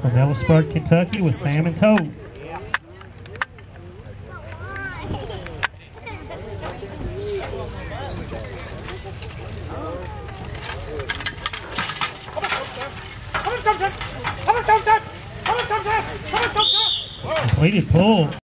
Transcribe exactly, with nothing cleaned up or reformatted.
from Ellisburg, Kentucky with Sam and Toad. Completed pull.